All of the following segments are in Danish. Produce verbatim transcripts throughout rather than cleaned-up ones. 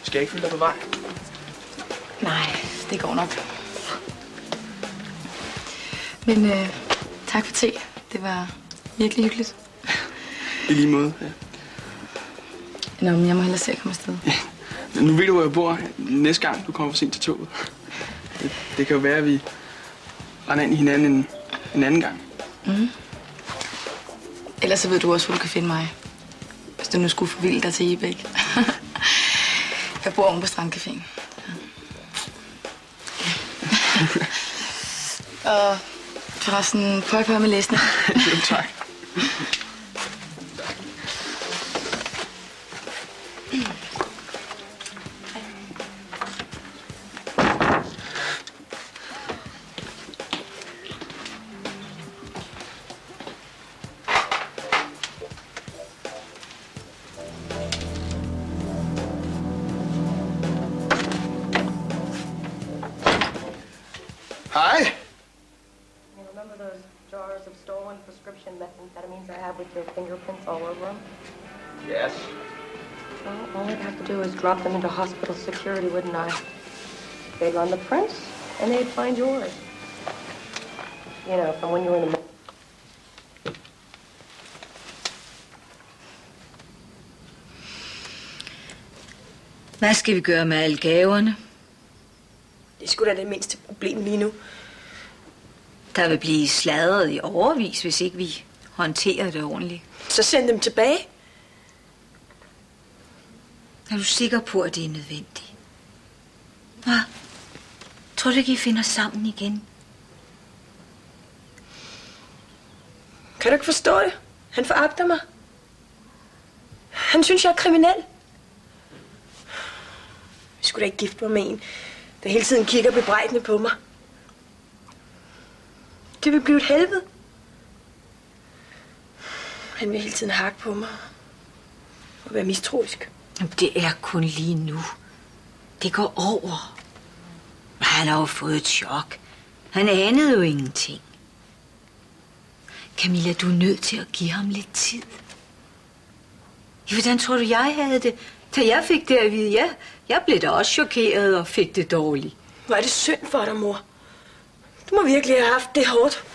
Skal jeg ikke følge dig på vej? Nej, det går nok. Men øh, tak for te. Det var virkelig hyggeligt. I lige måde, ja. Nå, men jeg må hellere se at komme afsted. Ja. Nu ved du, hvor jeg bor næste gang, du kommer for sent til toget. Det, det kan jo være, at vi render ind i hinanden en, en anden gang. Mm. Ellers så ved du også, hvor du kan finde mig. Hvis du nu skulle forvilde dig til Ebæk. Jeg bor oven på Strandcaféen. Ja. Og forresten, prøv at høre med læsning. Jo, tak. Hi. You remember those jars of stolen prescription methamphetamines I have with your fingerprints all over them? Yes. Well, all I'd have to do is drop them into hospital security, wouldn't I? They'd run the prints, and they'd find yours. You know, from when you were in the... Hvad skal vi gøre med alle gaverne? Det er sgu da det mindste problem lige nu. Der vil blive sladret i overvis, hvis ikke vi håndterer det ordentligt. Så send dem tilbage. Er du sikker på, at det er nødvendigt? Hvad? Tror du ikke, I finder sammen igen? Kan du ikke forstå det? Han foragter mig. Han synes, jeg er kriminel. Jeg skulle da ikke gifte mig med en, der hele tiden kigger bebrejdende på mig. Det vil blive et helvede. Han vil hele tiden hakke på mig og være mistroisk. Jamen, det er kun lige nu. Det går over. Han har jo fået et chok. Han anede jo ingenting. Camilla, du er nødt til at give ham lidt tid. Ja, hvordan tror du, jeg havde det, da jeg fik det at vide? Ja, jeg blev da også chokeret og fik det dårligt. Hvor er det synd for dig, mor. Du må virkelig have haft det hårdt.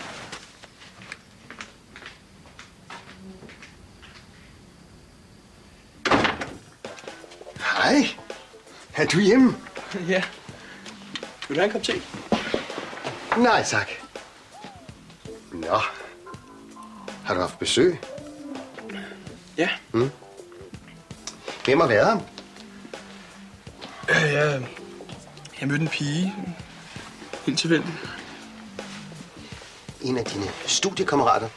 Hej. Er du hjemme? Ja. Vil du have en kop te? Nej, tak. Nå. Har du haft besøg? Ja. Mm. Hvem har været her? Øh, jeg, jeg mødte en pige. Helt tilfældigt. En af dine studiekammerater?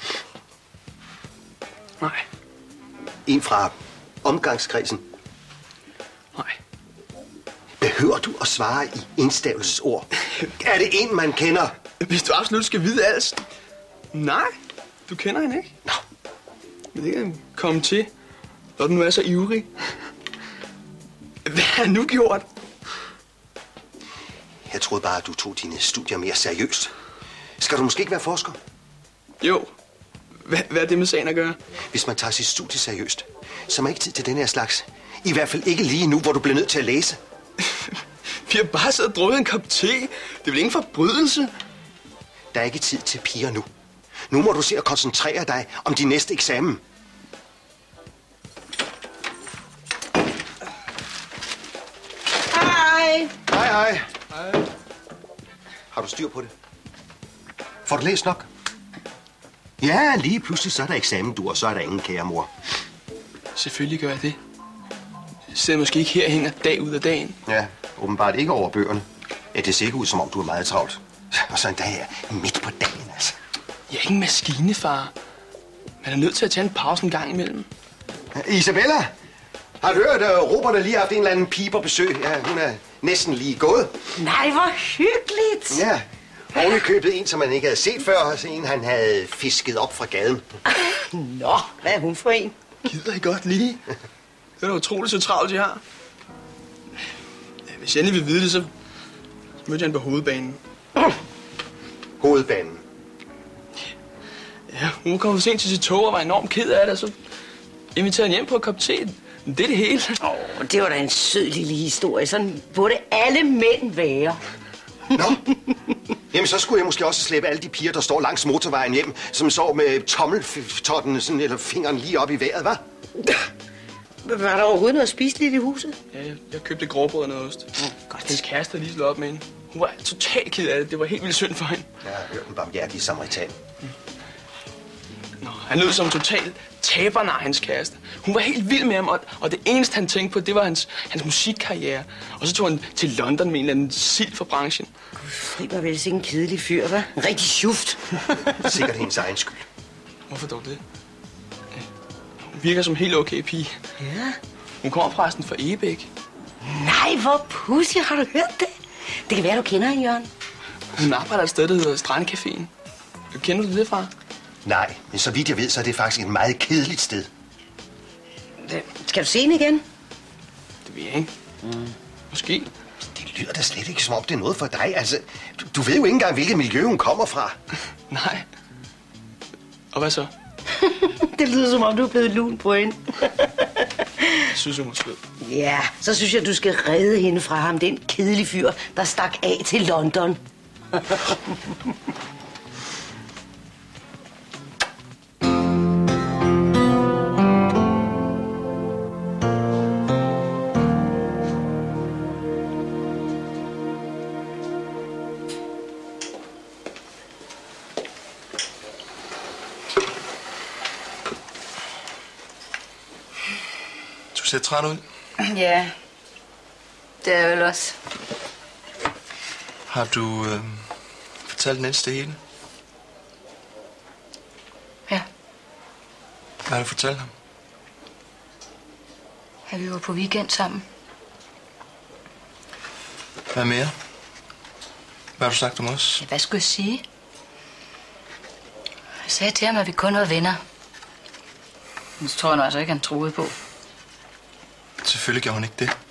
Nej. En fra omgangskredsen? Nej. Behøver du at svare i indstavelsesord? Er det en, man kender? Hvis du absolut skal vide alt. Nej, du kender hende ikke. Nå. Men det kan komme til, når du nu er så ivrig. Hvad har du nu gjort? Jeg troede bare, at du tog dine studier mere seriøst. Skal du måske ikke være forsker? Jo. Hvad, hvad er det med sagen at gøre? Hvis man tager sit studie seriøst, så er man ikke tid til den her slags. I hvert fald ikke lige nu, hvor du bliver nødt til at læse. Vi har bare siddet og drukket en kop te. Det er vel ingen forbrydelse? Der er ikke tid til piger nu. Nu må du se at koncentrere dig om din næste eksamen. Hej. Hej, hej. Hej. Har du styr på det? Får du læst nok? Ja, lige pludselig så er der eksamen, du, og så er der ingen, kære mor. Selvfølgelig gør jeg det. Jeg sidder måske ikke her og hænger dag ud af dagen. Ja, åbenbart ikke over bøgerne. Ja, det ser ikke ud, som om du er meget travlt. Og så en dag her midt på dagen, altså. Jeg er ikke en maskinefar. Man er nødt til at tage en pause en gang imellem. Isabella, har du hørt, at Robert har lige haft en eller anden pige på besøg? Ja, hun er næsten lige gået. Nej, hvor hyggeligt. Ja, oven i købet en, som man ikke havde set før, og en, han havde fisket op fra gaden. Nå, hvad er hun for en? Gider I godt lige? Det er da utroligt så travlt, jeg har. Hvis jeg endelig vil vide det, så mødte jeg hende på hovedbanen. Hovedbanen? Ja, hun kom for sent til sit tog og var enormt ked af det, og så inviterede hende hjem på en kop te. Det er det hele. Åh, oh, det var da en sød lille historie. Sådan burde alle mænd være. Nå, jamen så skulle jeg måske også slæbe alle de piger, der står langs motorvejen hjem, som så med tommeltotten sådan, eller fingeren lige op i vejret, hva'? Var der overhovedet noget spiseligt i huset? Ja, jeg, jeg købte gråbrød og noget ost. Mm, godt. Hendes kæreste havde lige slået op med hende. Hun var totalt ked af det. Det var helt vildt synd for hende. Jeg har hørt en barmhjertig samaritan. Mm. Nå, han lød som total tabernar, hans kæreste. Hun var helt vild med ham, og, og det eneste, han tænkte på, det var hans, hans musikkarriere. Og så tog han til London med en eller anden sild for branchen. Gud, det var vel ikke en kedelig fyr, hva'? En rigtig sjuft. Sikkert hendes egen skyld. Hvorfor dog det? Hun virker som en helt okay pige. Ja. Hun kommer forresten fra Egebæk. Nej, hvor pudsigt. Har du hørt det? Det kan være, du kender hende, Jørgen. Hun arbejder et sted, der hedder Strandcaféen. Kender du det fra? Nej, men så vidt jeg ved, så er det faktisk et meget kedeligt sted. Skal du se hende igen? Det ved jeg ikke. Mm. Måske. Det lyder da slet ikke, som om det er noget for dig. Altså, du, du ved jo ikke engang, hvilket miljø hun kommer fra. Nej. Og hvad så? Det lyder, som om du er blevet lun på hende. Jeg synes, hun er sød. Ja, så synes jeg, du skal redde hende fra ham. Den kedelige fyr, der stak af til London. Du ser træt ud. Ja, det er jeg vel også. Har du øh, fortalt Niels det hele? Ja. Hvad har du fortalt ham? At vi var på weekend sammen. Hvad mere? Hvad har du sagt om os? Ja, hvad skulle jeg sige? Jeg sagde til ham, at vi kun var venner. Men så tror jeg nu altså ikke, han troede på. Selvfølgelig gjorde hun ikke det.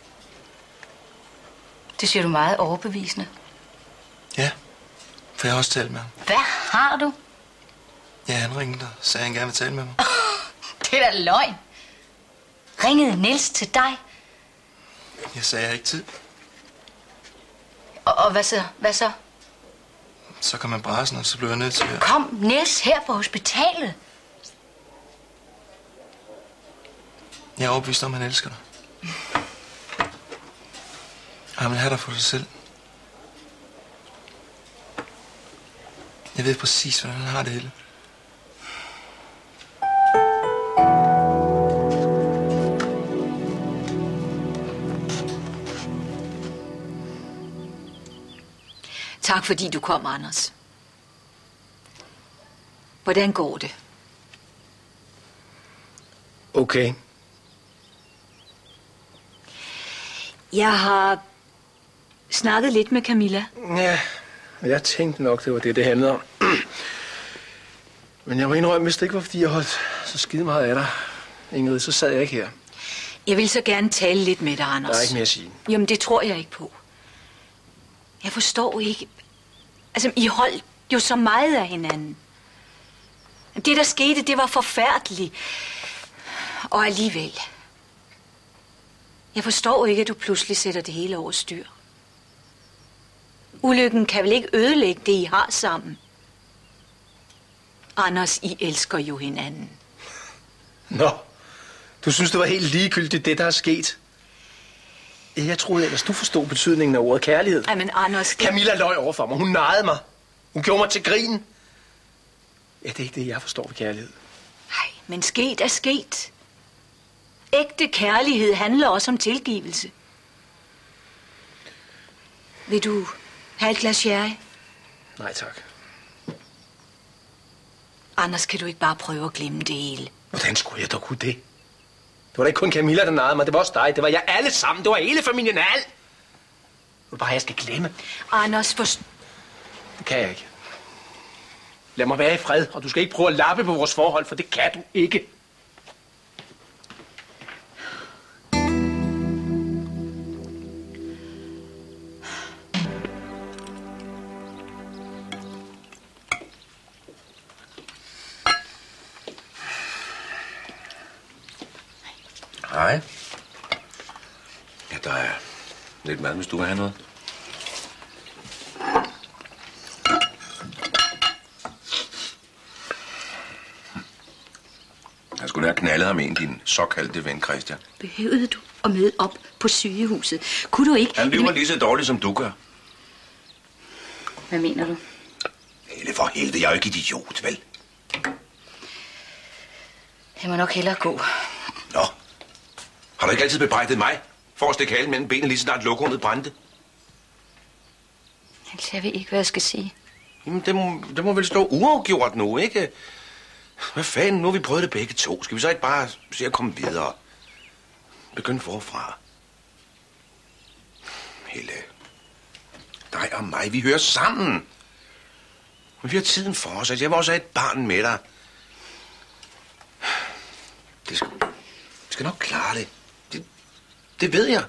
Det siger du meget overbevisende. Ja, for jeg har også talt med ham. Hvad har du? Ja, han ringede og sagde, at han gerne vil tale med mig. Det er da løgn. Ringede Niels til dig? Jeg sagde, jeg har ikke tid. Og, og hvad så? Hvad så? Så kom han brasen, og så blev jeg nødt til at... Kom Niels her på hospitalet? Jeg er overbevist om, at han elsker dig. Og han vil have dig for sig selv. Jeg ved præcis, hvordan han har det hele. Tak fordi du kom, Anders. Hvordan går det? Okay. Jeg har snakket lidt med Camilla. Ja, jeg tænkte nok, det var det, det handlede om. Men jeg må indrømme, hvis det ikke var, fordi jeg holdt så skide meget af dig, Ingrid, så sad jeg ikke her. Jeg vil så gerne tale lidt med dig, Anders. Der er ikke mere at sige. Jamen, det tror jeg ikke på. Jeg forstår ikke... Altså, I holdt jo så meget af hinanden. Det, der skete, det var forfærdeligt. Og alligevel... Jeg forstår ikke, at du pludselig sætter det hele over styr. Ulykken kan vel ikke ødelægge det, I har sammen? Anders, I elsker jo hinanden. Nå, du synes, det var helt ligegyldigt, det der er sket? Jeg troede ellers, du forstod betydningen af ordet kærlighed. Ej, men Anders... Det... Camilla løj over for mig. Hun narrede mig. Hun gjorde mig til grin. Ja, det er ikke det, jeg forstår ved kærlighed. Nej, men sket er sket. Ægte kærlighed handler også om tilgivelse. Vil du have et glas sherry? Nej, tak. Anders, kan du ikke bare prøve at glemme det hele? Hvordan skulle jeg dog kunne det? Det var da ikke kun Camilla, der narrede mig. Det var også dig. Det var jeg alle sammen. Det var hele familien af alt. Det var bare, jeg skal glemme. Anders, forst... Det kan jeg ikke. Lad mig være i fred, og du skal ikke prøve at lappe på vores forhold, for det kan du ikke. Hej. Ja, der er lidt mad, hvis du vil have noget. Jeg skulle have knaldet ham ind, din såkaldte ven, Christian. Behøvede du at møde op på sygehuset? Kunne du ikke... Han lyver lige så dårligt, som du gør. Hvad mener du? Helle, for helvede, jeg er jo ikke idiot, vel? Jeg må nok hellere gå. Nå. Har du ikke altid bebrejdet mig for at stikke halen mellem benene, lige så snart lokummet brændte? Altså, jeg ved ikke, hvad jeg skal sige. Jamen, det må, det må vel stå uafgjort nu, ikke? Hvad fanden, nu har vi prøvet det begge to. Skal vi så ikke bare se at komme videre? Begynd forfra. Helle. Dig og mig, vi hører sammen. Men vi har tiden for os, at jeg vil også have et barn med dig. Det skal, det skal nok klare det. det. Det ved jeg.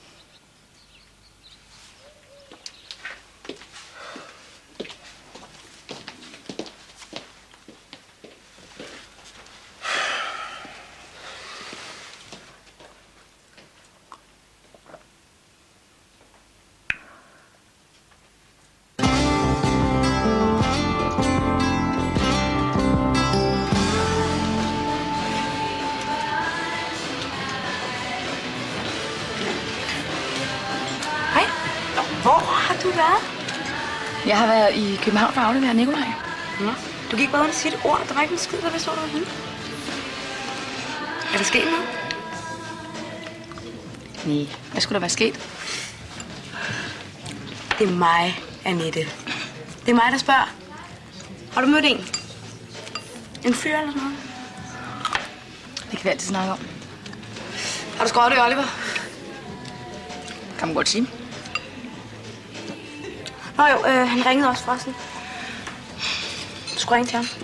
Jeg har været i København for at aflevere Nikolaj. Nå, du gik bare uden at sige et ord. Der var ikke en skid, hvad så du henne? Er der sket noget? Nej, hvad skulle der være sket? Det er mig, Annette. Det er mig, der spørger. Har du mødt en? En fyr eller sådan noget? Det kan vi altid snakke om. Har du skrevet det, Oliver? Kan man godt sige. Nå jo, øh, han ringede også forresten. Du skulle ringe til ham.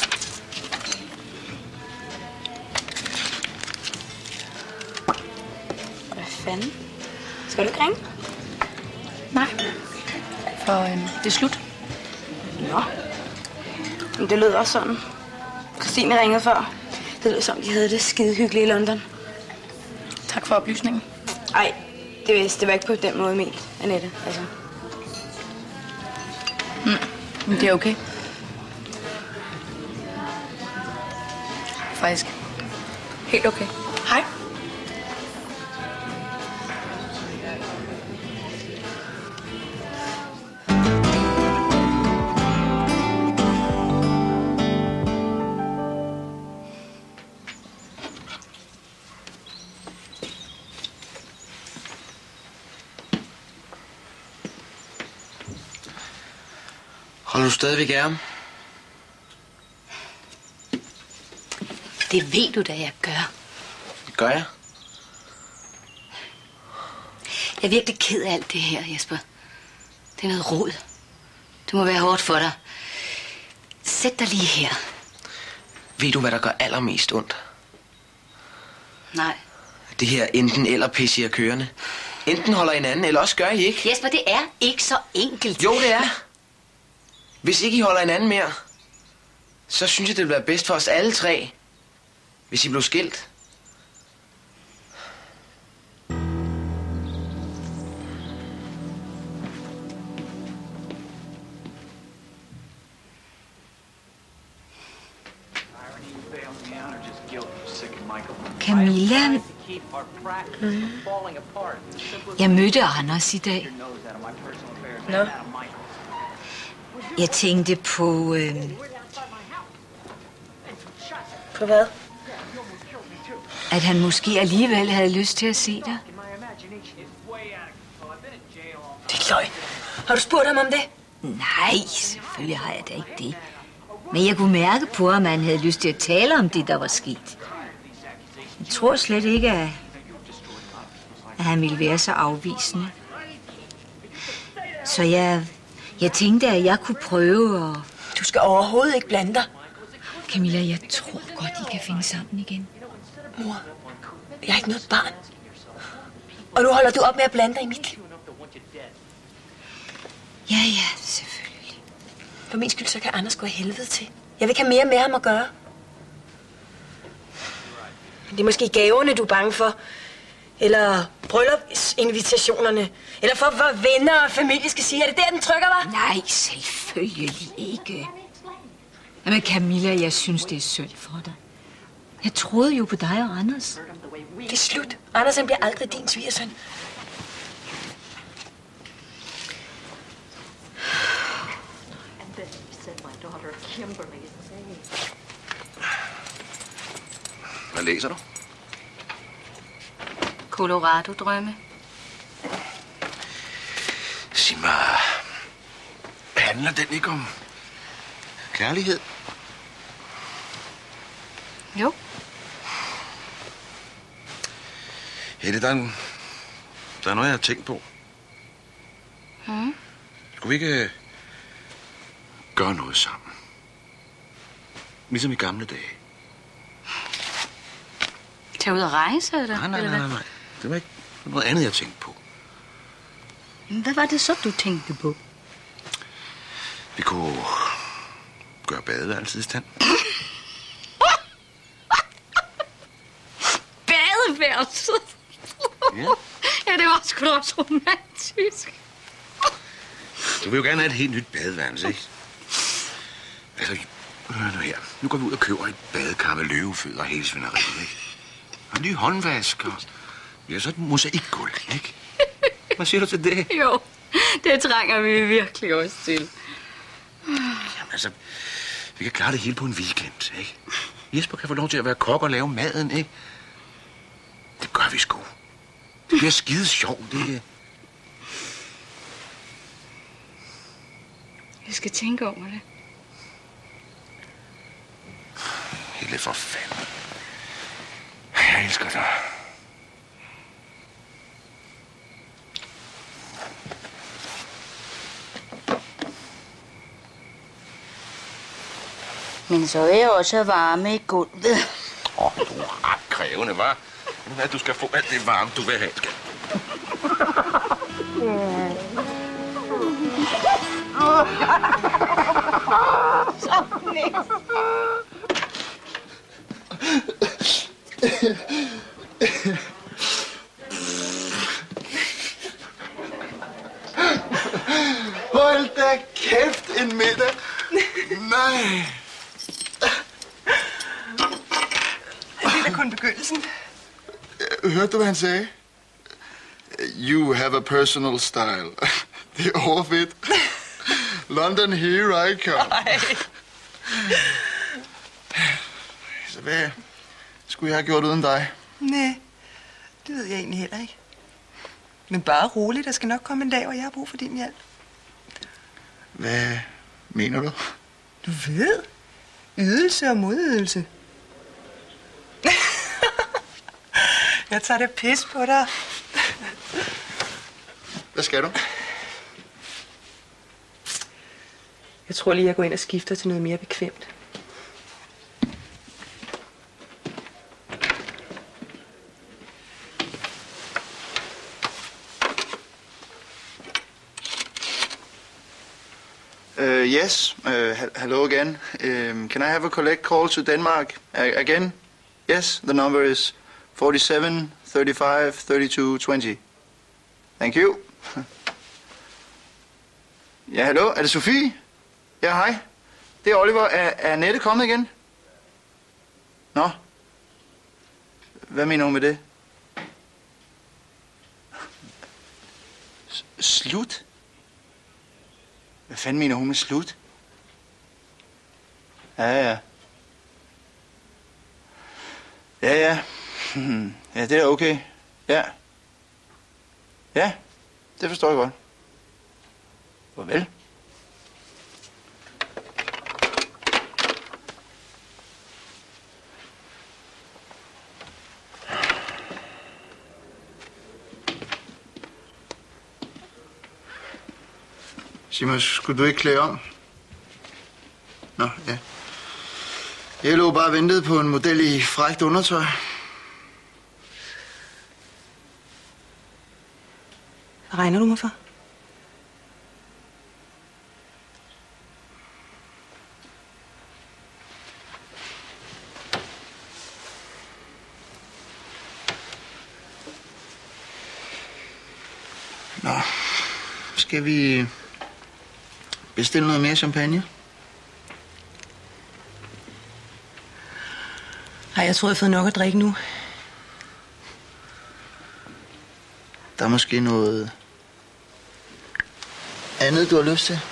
Hvad fanden? Skal du ikke ringe? Nej. For øh, det er slut. Nå. Men det lød også sådan. Christine ringede før. Det lød som, de havde det skide hyggeligt i London. Tak for oplysningen. Ej, det, det var ikke på den måde ment, Annette. Altså. Mm, men det er okay. Faktisk. Helt okay. Hej. Holder du stadigvæk af ham? Det ved du da, jeg gør. Gør jeg? Jeg er virkelig ked af alt det her, Jesper. Det er noget rod. Det må være hårdt for dig. Sæt dig lige her. Ved du, hvad der gør allermest ondt? Nej. Det her enten eller pisse i kørende. Enten holder hinanden, eller også gør I ikke. Jesper, det er ikke så enkelt. Jo, det er. Hvis ikke I holder hinanden mere, så synes jeg, det vil være bedst for os alle tre, hvis I blev skilt. Camilla. Mm. Jeg mødte Anders i dag. Nå. Jeg tænkte på... Øh... På hvad? At han måske alligevel havde lyst til at se dig. Det er løgn. Har du spurgt ham om det? Nej, selvfølgelig har jeg da ikke det. Men jeg kunne mærke på, at man havde lyst til at tale om det, der var sket. Jeg tror slet ikke, at, at han ville være så afvisende. Så jeg, jeg tænkte, at jeg kunne prøve at... Du skal overhovedet ikke blande dig. Camilla, jeg tror godt, I kan finde sammen igen. Mor, jeg er ikke noget barn. Og nu holder du op med at blande dig i mit liv. Ja, ja, selvfølgelig. For min skyld, så kan Anders gå i helvede til. Jeg vil ikke have mere med ham at gøre. Det er måske gaverne, du er bange for. Eller bryllupsinvitationerne. Eller for, hvad venner og familie skal sige. Er det der, den trykker, var? Nej, selvfølgelig ikke. Jamen Camilla, jeg synes, det er synd for dig. Jeg troede jo på dig og Anders. Det er slut. Anders, han bliver aldrig din svigersøn. Hvad læser du? Colorado-drømme. Sig mig, handler den ikke om kærlighed? Jo. Helle, der er, en, der er noget, jeg har tænkt på. Hmm? Skulle vi ikke gøre noget sammen? Ligesom i gamle dage. Tag ud og rejse, eller? Nej, nej, eller nej, hvad? nej, nej. Det var ikke noget andet, jeg tænkte på. Hvad var det så, du tænkte på? Vi kunne gøre badeværelset i stand. Badeværelset? Ja. Ja, det var sgu da også romantisk. Du vil jo gerne have et helt nyt badeværelse, ikke? Altså, hør nu her. Nu går vi ud og køber et badekar med løvefødder og hele svineriet, ikke? Og en ny håndvask, og ja, så et mosaikgulv, ikke? Hvad siger du til det? Jo, det trænger vi virkelig også til. Jamen altså, vi kan klare det hele på en weekend, ikke? Jesper kan få lov til at være kok og lave maden, ikke? Det gør vi sgu. Det bliver skide sjovt, det. Jeg skal tænke over det. Helle, for fanden. Jeg elsker dig. Men så vil jeg også have varme i gulvet. Åh, oh, du er ret krævende, hva'? Ved du hvad, du skal få alt det varme, du vil have, skal. Så næst. Hold da kæft, en middag. Nej. Det er kun begyndelsen. Hørte du, hvad han sagde? You have a personal style. Det er overfedt. London, here I come. Ej. Så hvad skulle jeg have gjort uden dig? Nej, det ved jeg egentlig heller ikke. Men bare roligt, der skal nok komme en dag, hvor jeg har brug for din hjælp. Hvad mener du? Du ved. Ydelse og modydelse. Jeg tager det pis på dig. Hvad skal du? Jeg tror lige, jeg går ind og skifter til noget mere bekvemt. Uh, yes, uh, hello again. Um, can I have a collect call to Denmark uh, again? Yes, the number is forty-seven, thirty-five, thirty-two, twenty. Thank you. Ja, hallo, er det Sofie? Ja, hej. Det er Oliver. Er, er Annette kommet igen? Nå. Hvad mener hun med det? S- slut? Hvad fanden mener hun med slut? Ja, ja. Ja, ja. Ja, det er okay. Ja. Ja, det forstår jeg godt. Farvel. Sig mig, skulle du ikke klæde om? Nå, ja. Jeg lå bare ventet på en model i frækt undertøj. Hvad regner du mig for? Nå, skal vi bestille noget mere champagne? Nej, jeg tror, jeg har fået nok at drikke nu. Der er måske noget andet, du har lyst til?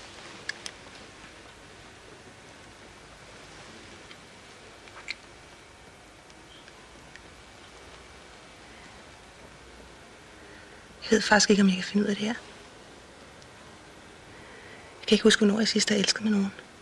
Jeg ved faktisk ikke, om jeg kan finde ud af det her. Jeg kan ikke huske, hvornår jeg sidst har elsket med nogen.